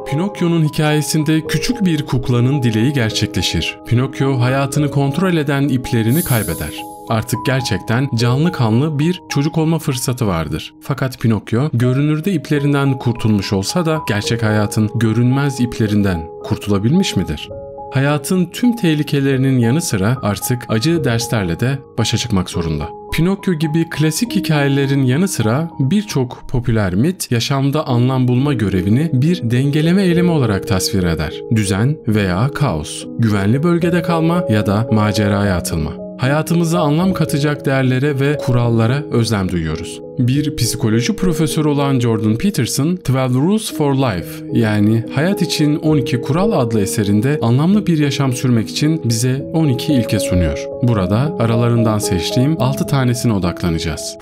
Pinokyo'nun hikayesinde küçük bir kuklanın dileği gerçekleşir. Pinokyo hayatını kontrol eden iplerini kaybeder. Artık gerçekten canlı kanlı bir çocuk olma fırsatı vardır. Fakat Pinokyo görünürde iplerinden kurtulmuş olsa da gerçek hayatın görünmez iplerinden kurtulabilmiş midir? Hayatın tüm tehlikelerinin yanı sıra artık acı derslerle de başa çıkmak zorunda. Pinokyo gibi klasik hikayelerin yanı sıra birçok popüler mit yaşamda anlam bulma görevini bir dengeleme eylemi olarak tasvir eder. Düzen veya kaos, güvenli bölgede kalma ya da maceraya atılma. Hayatımıza anlam katacak değerlere ve kurallara özlem duyuyoruz. Bir psikoloji profesörü olan Jordan Peterson, 12 Rules for Life yani Hayat için 12 Kural adlı eserinde anlamlı bir yaşam sürmek için bize 12 ilke sunuyor. Burada aralarından seçtiğim 6 tanesine odaklanacağız.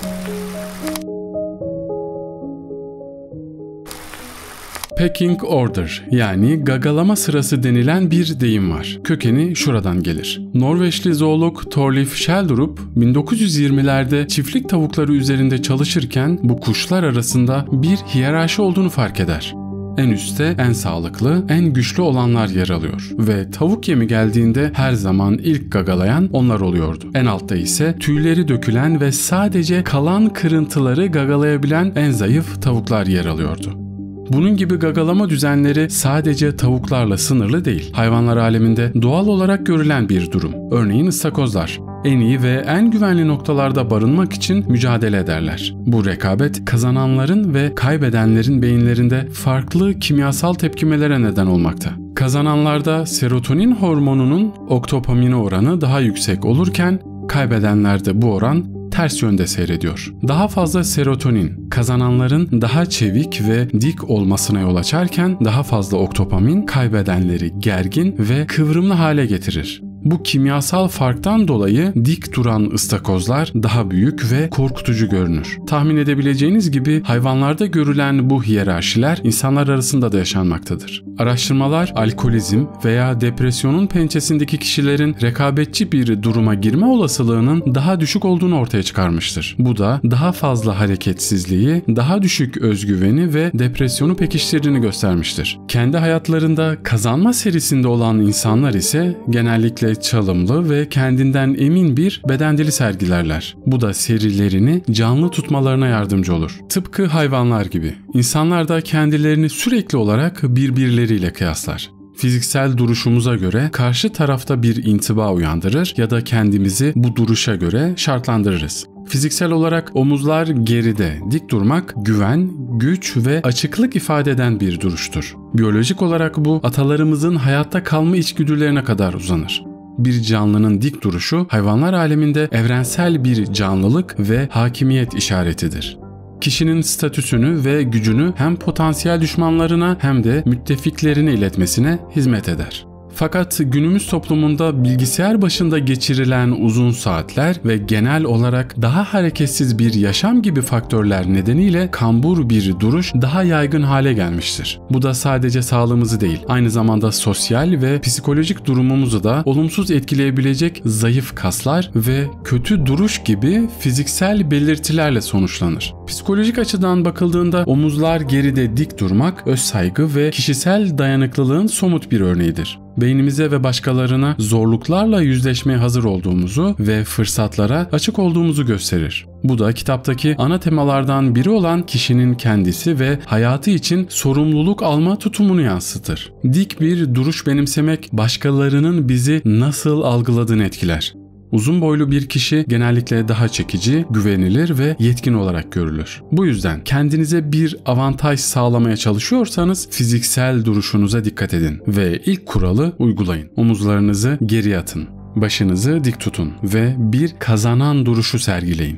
Pecking order yani gagalama sırası denilen bir deyim var. Kökeni şuradan gelir. Norveçli zoolog Thorleif Schjelderup 1920'lerde çiftlik tavukları üzerinde çalışırken bu kuşlar arasında bir hiyerarşi olduğunu fark eder. En üstte en sağlıklı, en güçlü olanlar yer alıyor ve tavuk yemi geldiğinde her zaman ilk gagalayan onlar oluyordu. En altta ise tüyleri dökülen ve sadece kalan kırıntıları gagalayabilen en zayıf tavuklar yer alıyordu. Bunun gibi gagalama düzenleri sadece tavuklarla sınırlı değil. Hayvanlar aleminde doğal olarak görülen bir durum. Örneğin ıstakozlar en iyi ve en güvenli noktalarda barınmak için mücadele ederler. Bu rekabet kazananların ve kaybedenlerin beyinlerinde farklı kimyasal tepkimelere neden olmakta. Kazananlarda serotonin hormonunun oktopamine oranı daha yüksek olurken kaybedenlerde bu oran ters yönde seyrediyor. Daha fazla serotonin kazananların daha çevik ve dik olmasına yol açarken daha fazla oktopamin kaybedenleri gergin ve kıvrımlı hale getirir. Bu kimyasal farktan dolayı dik duran ıstakozlar daha büyük ve korkutucu görünür. Tahmin edebileceğiniz gibi hayvanlarda görülen bu hiyerarşiler insanlar arasında da yaşanmaktadır. Araştırmalar alkolizm veya depresyonun pençesindeki kişilerin rekabetçi bir duruma girme olasılığının daha düşük olduğunu ortaya çıkarmıştır. Bu da daha fazla hareketsizliği, daha düşük özgüveni ve depresyonu pekiştirdiğini göstermiştir. Kendi hayatlarında kazanma serisinde olan insanlar ise genellikle çalımlı ve kendinden emin bir beden dili sergilerler. Bu da serilerini canlı tutmalarına yardımcı olur. Tıpkı hayvanlar gibi. İnsanlar da kendilerini sürekli olarak birbirleriyle kıyaslar. Fiziksel duruşumuza göre karşı tarafta bir intiba uyandırır ya da kendimizi bu duruşa göre şartlandırırız. Fiziksel olarak omuzlar geride, dik durmak güven, güç ve açıklık ifade eden bir duruştur. Biyolojik olarak bu atalarımızın hayatta kalma içgüdülerine kadar uzanır. Bir canlının dik duruşu hayvanlar aleminde evrensel bir canlılık ve hakimiyet işaretidir. Kişinin statüsünü ve gücünü hem potansiyel düşmanlarına hem de müttefiklerine iletmesine hizmet eder. Fakat günümüz toplumunda bilgisayar başında geçirilen uzun saatler ve genel olarak daha hareketsiz bir yaşam gibi faktörler nedeniyle kambur bir duruş daha yaygın hale gelmiştir. Bu da sadece sağlığımızı değil, aynı zamanda sosyal ve psikolojik durumumuzu da olumsuz etkileyebilecek zayıf kaslar ve kötü duruş gibi fiziksel belirtilerle sonuçlanır. Psikolojik açıdan bakıldığında omuzlar geride dik durmak, özsaygı ve kişisel dayanıklılığın somut bir örneğidir. Beynimize ve başkalarına zorluklarla yüzleşmeye hazır olduğumuzu ve fırsatlara açık olduğumuzu gösterir. Bu da kitaptaki ana temalardan biri olan kişinin kendisi ve hayatı için sorumluluk alma tutumunu yansıtır. Dik bir duruş benimsemek başkalarının bizi nasıl algıladığını etkiler. Uzun boylu bir kişi genellikle daha çekici, güvenilir ve yetkin olarak görülür. Bu yüzden kendinize bir avantaj sağlamaya çalışıyorsanız fiziksel duruşunuza dikkat edin ve ilk kuralı uygulayın. Omuzlarınızı geriye atın, başınızı dik tutun ve bir kazanan duruşu sergileyin.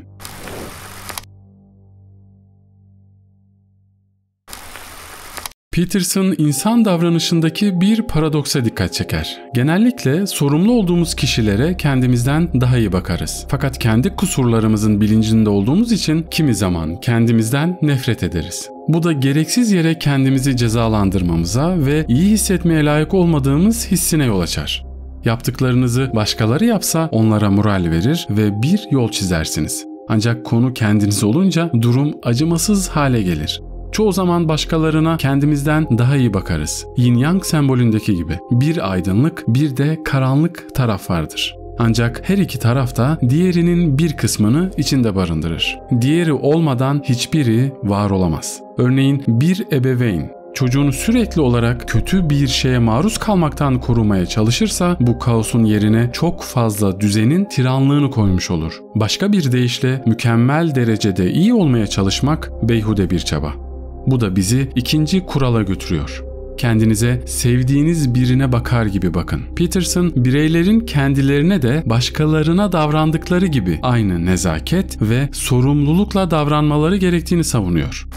Peterson insan davranışındaki bir paradoksa dikkat çeker. Genellikle sorumlu olduğumuz kişilere kendimizden daha iyi bakarız. Fakat kendi kusurlarımızın bilincinde olduğumuz için kimi zaman kendimizden nefret ederiz. Bu da gereksiz yere kendimizi cezalandırmamıza ve iyi hissetmeye layık olmadığımız hissine yol açar. Yaptıklarınızı başkaları yapsa onlara moral verir ve bir yol çizersiniz. Ancak konu kendiniz olunca durum acımasız hale gelir. Çoğu zaman başkalarına kendimizden daha iyi bakarız. Yin Yang sembolündeki gibi. Bir aydınlık, bir de karanlık taraf vardır. Ancak her iki taraf da diğerinin bir kısmını içinde barındırır. Diğeri olmadan hiçbiri var olamaz. Örneğin bir ebeveyn çocuğunu sürekli olarak kötü bir şeye maruz kalmaktan korumaya çalışırsa bu kaosun yerine çok fazla düzenin tiranlığını koymuş olur. Başka bir deyişle mükemmel derecede iyi olmaya çalışmak beyhude bir çaba. Bu da bizi ikinci kurala götürüyor. Kendinize sevdiğiniz birine bakar gibi bakın. Peterson, bireylerin kendilerine de başkalarına davrandıkları gibi aynı nezaket ve sorumlulukla davranmaları gerektiğini savunuyor.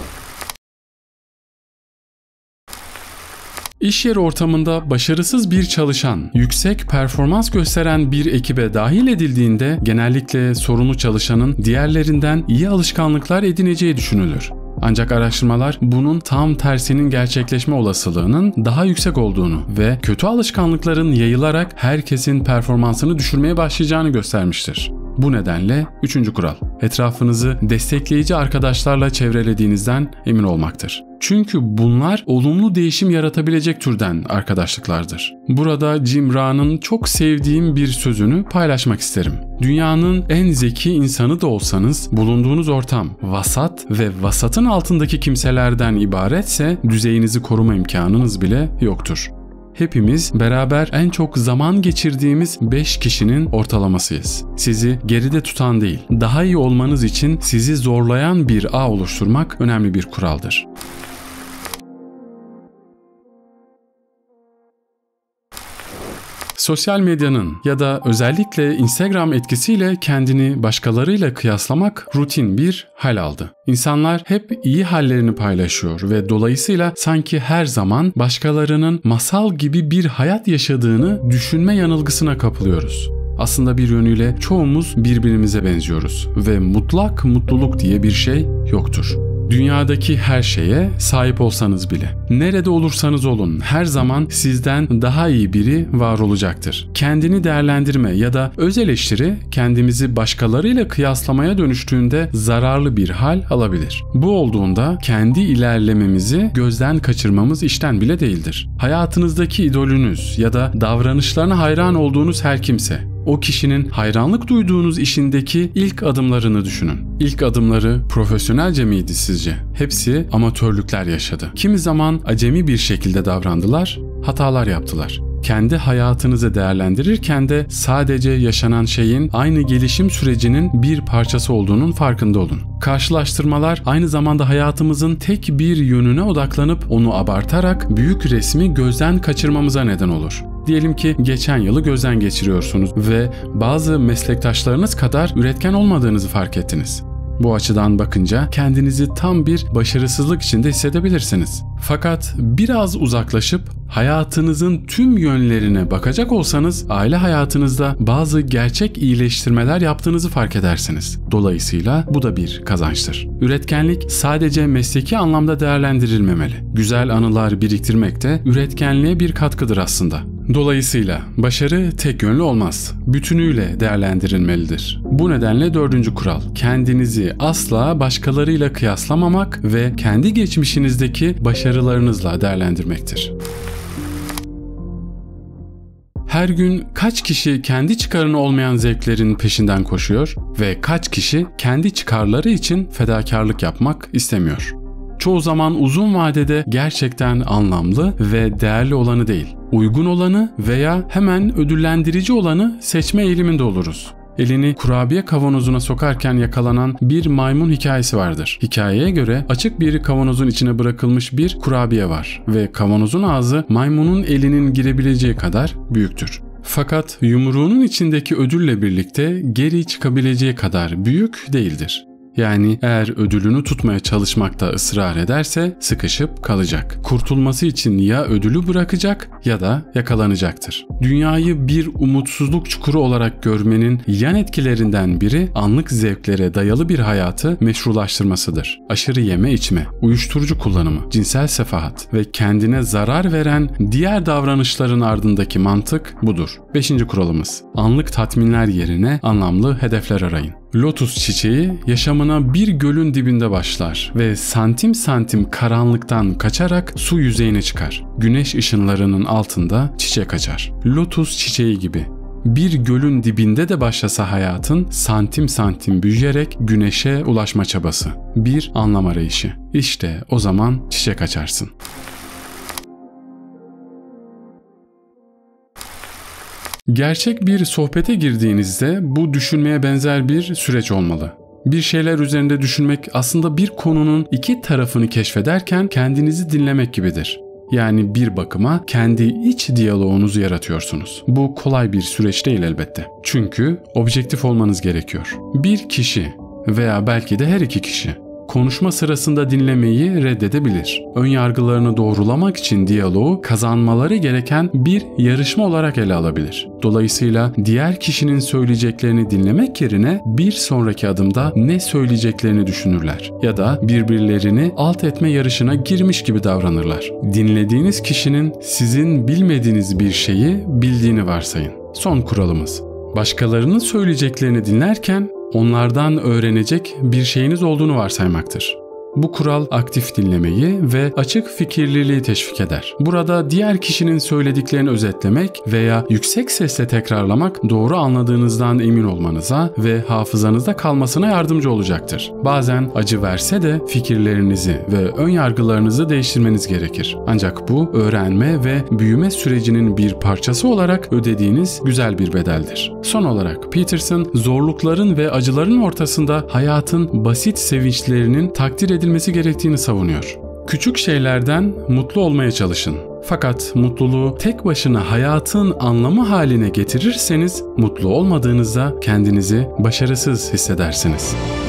İş yeri ortamında başarısız bir çalışan, yüksek performans gösteren bir ekibe dahil edildiğinde genellikle sorunlu çalışanın diğerlerinden iyi alışkanlıklar edineceği düşünülür. Ancak araştırmalar bunun tam tersinin gerçekleşme olasılığının daha yüksek olduğunu ve kötü alışkanlıkların yayılarak herkesin performansını düşürmeye başlayacağını göstermiştir. Bu nedenle 3. kural, etrafınızı destekleyici arkadaşlarla çevrelediğinizden emin olmaktır. Çünkü bunlar olumlu değişim yaratabilecek türden arkadaşlıklardır. Burada Jim Rohn'ın çok sevdiğim bir sözünü paylaşmak isterim. Dünyanın en zeki insanı da olsanız bulunduğunuz ortam vasat ve vasatın altındaki kimselerden ibaretse düzeyinizi koruma imkanınız bile yoktur. Hepimiz beraber en çok zaman geçirdiğimiz 5 kişinin ortalamasıyız. Sizi geride tutan değil, daha iyi olmanız için sizi zorlayan bir ağ oluşturmak önemli bir kuraldır. Sosyal medyanın ya da özellikle Instagram etkisiyle kendini başkalarıyla kıyaslamak rutin bir hal aldı. İnsanlar hep iyi hallerini paylaşıyor ve dolayısıyla sanki her zaman başkalarının masal gibi bir hayat yaşadığını düşünme yanılgısına kapılıyoruz. Aslında bir yönüyle çoğumuz birbirimize benziyoruz ve mutlak mutluluk diye bir şey yoktur. Dünyadaki her şeye sahip olsanız bile, nerede olursanız olun her zaman sizden daha iyi biri var olacaktır. Kendini değerlendirme ya da öz eleştiri kendimizi başkalarıyla kıyaslamaya dönüştüğünde zararlı bir hal alabilir. Bu olduğunda kendi ilerlememizi gözden kaçırmamız işten bile değildir. Hayatınızdaki idolünüz ya da davranışlarına hayran olduğunuz her kimse, o kişinin hayranlık duyduğunuz işindeki ilk adımlarını düşünün. İlk adımları profesyonelce miydi sizce? Hepsi amatörlükler yaşadı. Kimi zaman acemi bir şekilde davrandılar, hatalar yaptılar. Kendi hayatınızı değerlendirirken de sadece yaşanan şeyin aynı gelişim sürecinin bir parçası olduğunun farkında olun. Karşılaştırmalar aynı zamanda hayatımızın tek bir yönüne odaklanıp onu abartarak büyük resmi gözden kaçırmamıza neden olur. Diyelim ki geçen yılı gözden geçiriyorsunuz ve bazı meslektaşlarınız kadar üretken olmadığınızı fark ettiniz. Bu açıdan bakınca kendinizi tam bir başarısızlık içinde hissedebilirsiniz. Fakat biraz uzaklaşıp hayatınızın tüm yönlerine bakacak olsanız aile hayatınızda bazı gerçek iyileştirmeler yaptığınızı fark edersiniz. Dolayısıyla bu da bir kazançtır. Üretkenlik sadece mesleki anlamda değerlendirilmemeli. Güzel anılar biriktirmek de üretkenliğe bir katkıdır aslında. Dolayısıyla başarı tek yönlü olmaz. Bütünüyle değerlendirilmelidir. Bu nedenle 4. kural, kendinizi asla başkalarıyla kıyaslamamak ve kendi geçmişinizdeki başarılarınızla değerlendirmektir. Her gün kaç kişi kendi çıkarına olmayan zevklerin peşinden koşuyor ve kaç kişi kendi çıkarları için fedakarlık yapmak istemiyor? Çoğu zaman uzun vadede gerçekten anlamlı ve değerli olanı değil, uygun olanı veya hemen ödüllendirici olanı seçme eğiliminde oluruz. Elini kurabiye kavanozuna sokarken yakalanan bir maymun hikayesi vardır. Hikayeye göre açık bir kavanozun içine bırakılmış bir kurabiye var ve kavanozun ağzı maymunun elinin girebileceği kadar büyüktür. Fakat yumruğunun içindeki ödülle birlikte geri çıkabileceği kadar büyük değildir. Yani eğer ödülünü tutmaya çalışmakta ısrar ederse sıkışıp kalacak. Kurtulması için ya ödülü bırakacak ya da yakalanacaktır. Dünyayı bir umutsuzluk çukuru olarak görmenin yan etkilerinden biri anlık zevklere dayalı bir hayatı meşrulaştırmasıdır. Aşırı yeme içme, uyuşturucu kullanımı, cinsel sefahat ve kendine zarar veren diğer davranışların ardındaki mantık budur. 5. kuralımız: anlık tatminler yerine anlamlı hedefler arayın. Lotus çiçeği yaşamına bir gölün dibinde başlar ve santim santim karanlıktan kaçarak su yüzeyine çıkar. Güneş ışınlarının altında çiçek açar. Lotus çiçeği gibi. Bir gölün dibinde de başlasa hayatın, santim santim büyüyerek güneşe ulaşma çabası. Bir anlam arayışı. İşte o zaman çiçek açarsın. Gerçek bir sohbete girdiğinizde bu düşünmeye benzer bir süreç olmalı. Bir şeyler üzerinde düşünmek aslında bir konunun iki tarafını keşfederken kendinizi dinlemek gibidir. Yani bir bakıma kendi iç diyaloğunuzu yaratıyorsunuz. Bu kolay bir süreç değil elbette. Çünkü objektif olmanız gerekiyor. Bir kişi veya belki de her iki kişi konuşma sırasında dinlemeyi reddedebilir. Önyargılarını doğrulamak için diyaloğu kazanmaları gereken bir yarışma olarak ele alabilir. Dolayısıyla diğer kişinin söyleyeceklerini dinlemek yerine bir sonraki adımda ne söyleyeceklerini düşünürler ya da birbirlerini alt etme yarışına girmiş gibi davranırlar. Dinlediğiniz kişinin sizin bilmediğiniz bir şeyi bildiğini varsayın. Son kuralımız. Başkalarının söyleyeceklerini dinlerken onlardan öğrenecek bir şeyiniz olduğunu varsaymaktır. Bu kural aktif dinlemeyi ve açık fikirliliği teşvik eder. Burada diğer kişinin söylediklerini özetlemek veya yüksek sesle tekrarlamak doğru anladığınızdan emin olmanıza ve hafızanızda kalmasına yardımcı olacaktır. Bazen acı verse de fikirlerinizi ve ön yargılarınızı değiştirmeniz gerekir. Ancak bu öğrenme ve büyüme sürecinin bir parçası olarak ödediğiniz güzel bir bedeldir. Son olarak Peterson zorlukların ve acıların ortasında hayatın basit sevinçlerinin takdir edilmesi gerektiğini savunuyor. Küçük şeylerden mutlu olmaya çalışın. Fakat mutluluğu tek başına hayatın anlamı haline getirirseniz mutlu olmadığınızda kendinizi başarısız hissedersiniz.